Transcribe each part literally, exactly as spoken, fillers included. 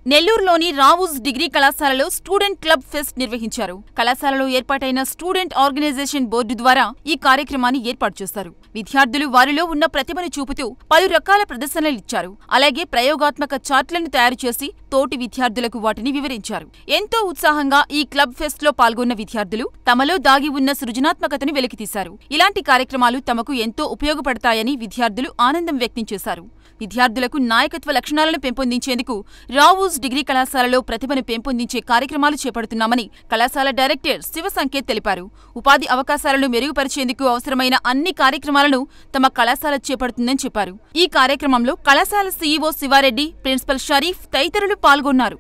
నెల్లూరులోని రావుస్ డిగ్రీ కళాశాలలో student club fest నిర్వహించారు. కళాశాలలో ఏర్పాటైన స్టూడెంట్ ఆర్గనైజేషన్ బోర్డు ద్వారా ఈ కార్యక్రమాన్ని ఏర్పాటు చేశారు. విద్యార్థులు వారిలో ఉన్న ప్రతిభను చూపుతూ పలు రకాల ప్రదర్శనలిచ్చారు. అలాగే ప్రయోగాత్మక చార్ట్లను తయారు చేసి తోటి విద్యార్థులకు వాటిని వివరించారు. ఎంతో ఉత్సాహంగా ఈ క్లబ్ ఫెస్ట్ లో పాల్గొన్న విద్యార్థులు తమలో దాగి ఉన్న సృజనాత్మకతను వెలికితీశారు. ఇలాంటి కార్యక్రమాలు తమకు ఎంతో ఉపయోగపడతాయని విద్యార్థులు ఆనందం వ్యక్తం చేశారు. విద్యార్థులకు నాయకత్వ లక్షణాలను పెంపొందించేందుకు రావుస్ డిగ్రీ కళాశాలలో ప్రతిభను పెంపొందించే కార్యక్రమాలు చేపడుతున్నామని కళాశాల డైరెక్టర్ శివ సంకేత్ తెలిపారు. ఉపాధి అవకాశాలను మెరుగుపరిచేందుకు అవసరమైన అన్ని కార్యక్రమాలను తమ కళాశాల చేపడుతుందని చెప్పారు. ఈ కార్యక్రమంలో కళాశాల సీఈఓ శివారెడ్డి, ప్రిన్సిపల్ షరీఫ్ తదితరులు పాల్గొన్నారు.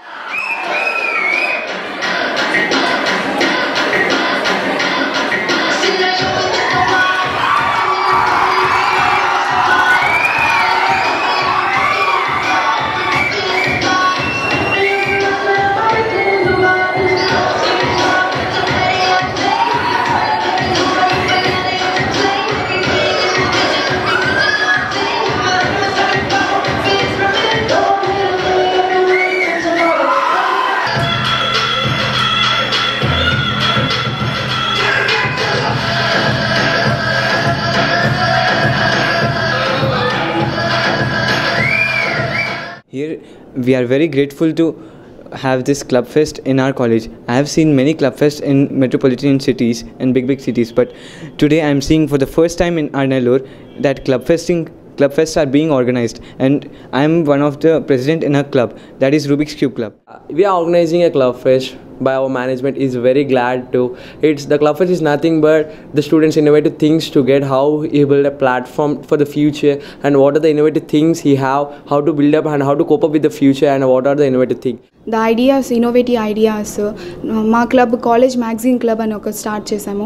Here we are very grateful to have this ClubFest in our college. I have seen many ClubFests in metropolitan cities and big big cities, but today I am seeing for the first time in our Nellore that ClubFesting ClubFests are being organized, and I am one of the president in a club, that is Rubik's Cube Club. Uh, we are organizing a ClubFest by our management. Is very glad to. It's the ClubFest is nothing but the students' innovative things to get how he build a platform for the future, and what are the innovative things he have, how to build up and how to cope up with the future, and what are the innovative things. The ideas, innovative ideas, మా club college magazine club అని ఒక start చేసాము.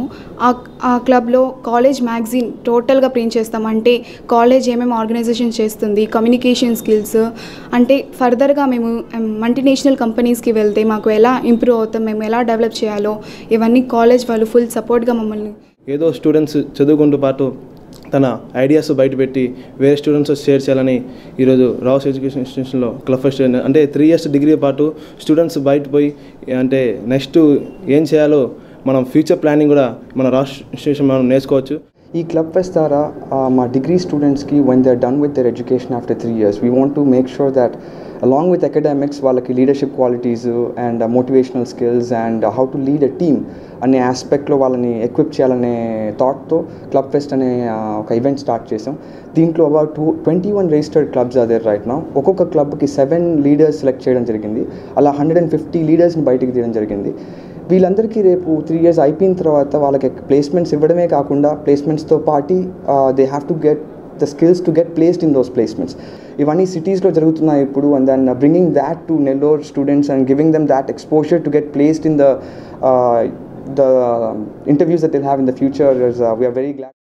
ఆ క్లబ్లో college magazine టోటల్గా print చేస్తాం. అంటే college ఏమేమి ఆర్గనైజేషన్ చేస్తుంది, కమ్యూనికేషన్ స్కిల్స్, అంటే ఫర్దర్గా మేము మల్టీనేషనల్ కంపెనీస్కి వెళ్తే మాకు ఎలా ఇంప్రూవ్ అవుతాం, మేము ఎలా డెవలప్ చేయాలో ఇవన్నీ కాలేజ్ వాళ్ళు ఫుల్ సపోర్ట్గా మమ్మల్ని. ఏదో స్టూడెంట్స్ చదువుకుంటూ పాటు తన ఐడియాస్ బయటపెట్టి వేరే స్టూడెంట్స్ షేర్ చేయాలని ఈరోజు రావుస్ ఎడ్యుకేషన్ ఇన్స్టిట్యూషన్లో క్లబ్ఫెస్ట్ అంటే త్రీ ఇయర్స్ డిగ్రీ పాటు స్టూడెంట్స్ బయట పోయి అంటే నెక్స్ట్ ఏం చేయాలో మనం ఫ్యూచర్ ప్లానింగ్ కూడా మన రావుస్ ఇన్స్టిట్యూషన్ మనం నేర్చుకోవచ్చు. ఈ క్లబ్ ఫెస్ట్ ద్వారా మా డిగ్రీ స్టూడెంట్స్కి when they are done with their education after three years, we want to make sure that along with academics వాళ్ళకి leadership qualities and motivational skills and how to lead a team అనే ఆస్పెక్ట్లో వాళ్ళని equip చేయాలనే థాట్తో club pest అనే ఒక event start చేసాం. దీంట్లో about two twenty one registered clubs అదే రైట్ నౌ. ఒక్కొక్క క్లబ్కి సెవెన్ లీడర్స్ సెలెక్ట్ చేయడం జరిగింది. అలా హండ్రెడ్ అండ్ ఫిఫ్టీ లీడర్స్ని బయటికి తీయడం జరిగింది. వీళ్ళందరికీ రేపు త్రీ ఇయర్స్ అయిపోయిన తర్వాత వాళ్ళకి ప్లేస్మెంట్స్ ఇవ్వడమే కాకుండా ప్లేస్మెంట్స్తో పాటు they have to get the skills to get placed in those placements. ఇవన్నీ సిటీస్లో జరుగుతున్నాయి ఇప్పుడు. And then bringing that to Nellore students and giving them that exposure to get placed in the the interviews that they have in the future. We are very glad.